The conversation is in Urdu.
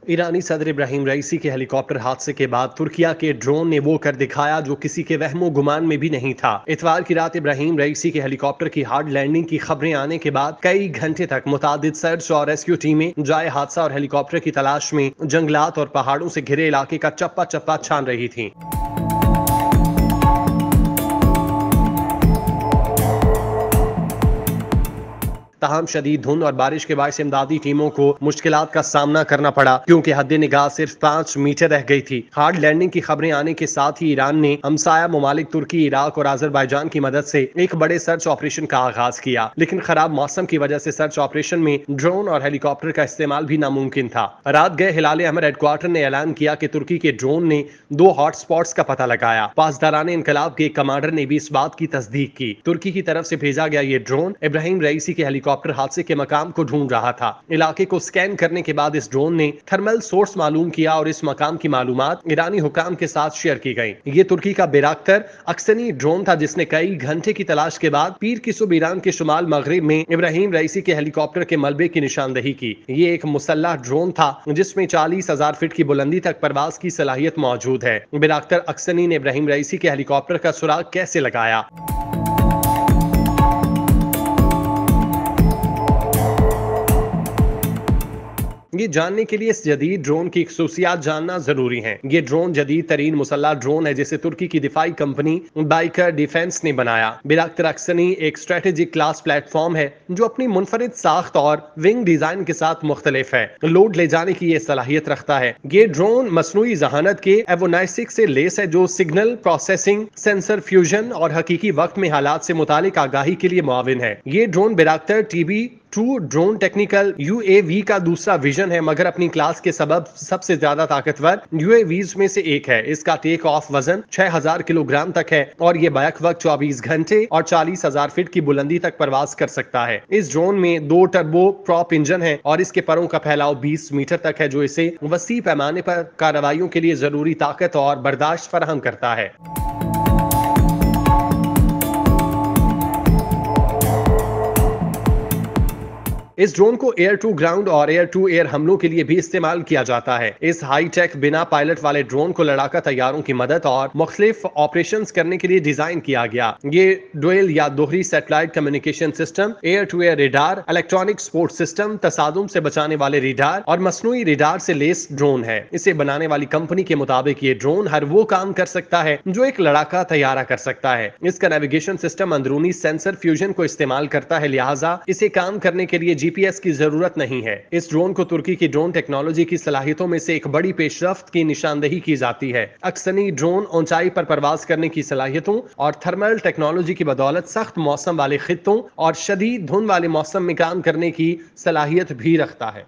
ایرانی صدر ابراہیم رئیسی کے ہیلی کاپٹر حادثے کے بعد ترکیہ کے ڈرون نے وہ کر دکھایا جو کسی کے وہم و گمان میں بھی نہیں تھا۔ اتوار کی رات ابراہیم رئیسی کے ہیلی کاپٹر کی ہارڈ لینڈنگ کی خبریں آنے کے بعد کئی گھنٹے تک متعدد سرچ اور ریسکیو ٹیمیں جائے حادثہ اور ہیلی کاپٹر کی تلاش میں جنگلات اور پہاڑوں سے گھرے علاقے کا چپا چپا چھان رہی تھیں۔ تاہم شدید دھند اور بارش کے باعث امدادی ٹیموں کو مشکلات کا سامنا کرنا پڑا کیونکہ حد نگاہ صرف 5 میٹر رہ گئی تھی۔ ہارڈ لینڈنگ کی خبریں آنے کے ساتھ ہی ایران نے ہمسایہ ممالک ترکی، عراق اور آذربائیجان کی مدد سے ایک بڑے سرچ آپریشن کا آغاز کیا، لیکن خراب موسم کی وجہ سے سرچ آپریشن میں ڈرون اور ہیلی کاپٹر کا استعمال بھی ناممکن تھا۔ رات گئے ہلال احمر ہیڈ کوارٹر نے اعلان کیا کہ ترکی کے ڈرون نے 2 ہاٹ سپاٹس کا پتہ لگایا۔ پاسداران انقلاب کے ایک کمانڈر نے بھی اس بات کی تصدیق کی۔ ترکی کی طرف سے بھیجا گیا یہ ڈرون ابراہیم رئیسی کے ہیلی کاپٹر حادثے کے مقام کو ڈھونڈ رہا تھا۔ علاقے کو سکین کرنے کے بعد اس ڈرون نے تھرمل سورس معلوم کیا اور اس مقام کی معلومات ایرانی حکام کے ساتھ شیئر کی گئی۔ یہ ترکی کا بیراکتر اکسنی ڈرون تھا جس نے کئی گھنٹے کی تلاش کے بعد پیر کی صبح ایران کے شمال مغرب میں ابراہیم رئیسی کے ہیلی کاپٹر کے ملبے کی نشاندہی کی۔ یہ ایک مسلح ڈرون تھا جس میں 40,000 فٹ کی بلندی تک پرواز کی صلاحیت موجود ہے۔ بیراکتر اکسنی نے ابراہیم رئیسی کے ہیلی کاپٹر کا سراغ کیسے لگایا؟ یہ جاننے کے لیے اس جدید ڈرون کی خصوصیات جاننا ضروری ہیں۔ یہ ڈرون جدید ترین مسلح ڈرون ہے جسے ترکی کی دفاعی کمپنی بائیکر ڈیفنس نے بنایا۔ بیراکتر اکسنی ایک اسٹریٹجک کلاس پلیٹ فارم ہے جو اپنی منفرد ساخت اور ونگ ڈیزائن کے ساتھ مختلف ہے۔ لوڈ لے جانے کی یہ صلاحیت رکھتا ہے۔ یہ ڈرون مصنوعی ذہانت کے ایوونائسک سے لیس ہے جو سگنل پروسیسنگ، سینسر فیوژن اور حقیقی وقت میں حالات سے متعلق آگاہی کے لیے معاون ہے۔ یہ drone Bayraktar TB2 drone technical UAV کا دوسرا ویژن ہے مگر اپنی کلاس کے سبب سب سے زیادہ طاقتور UAVs میں سے ایک ہے۔ اس کا ٹیک آف وزن 6000 کلو گرام تک ہے اور یہ بیک وقت 24 گھنٹے اور 40,000 فٹ کی بلندی تک پرواز کر سکتا ہے۔ اس ڈرون میں 2 ٹربو پراپ انجن ہے اور اس کے پروں کا پھیلاؤ 20 میٹر تک ہے جو اسے وسیع پیمانے پر کارروائیوں کے لیے ضروری طاقت اور برداشت فراہم کرتا ہے۔ اس ڈرون کو ایئر ٹو گراؤنڈ اور ایئر ٹو ایئر حملوں کے لیے بھی استعمال کیا جاتا ہے۔ اس ہائی ٹیک بنا پائلٹ والے ڈرون کو لڑاکا طیاروں کی مدد اور مختلف آپریشنز کرنے کے لیے ڈیزائن کیا گیا۔ یہ ڈوئل یا دوہری satellite communication system, air to air radar, electronic support system, تصادم سے بچانے والے ریڈار اور مصنوعی ریڈار سے لیس ڈرون ہے۔ اسے بنانے والی کمپنی کے مطابق یہ ڈرون ہر وہ کام کر سکتا ہے جو ایک لڑاکا طیارہ کر سکتا ہے۔ اس کا نیویگیشن سسٹم اندرونی سینسر فیوژن کو استعمال کرتا ہے، لہٰذا اسے کام کرنے کے لیے GPS کی ضرورت نہیں ہے۔ اس ڈرون کو ترکی کی ڈرون ٹیکنالوجی کی صلاحیتوں میں سے ایک بڑی پیش رفت کی نشاندہی کی جاتی ہے۔ اکسنی ڈرون اونچائی پر پرواز کرنے کی صلاحیتوں اور تھرمل ٹیکنالوجی کی بدولت سخت موسم والے خطوں اور شدید دھند والے موسم میں کام کرنے کی صلاحیت بھی رکھتا ہے۔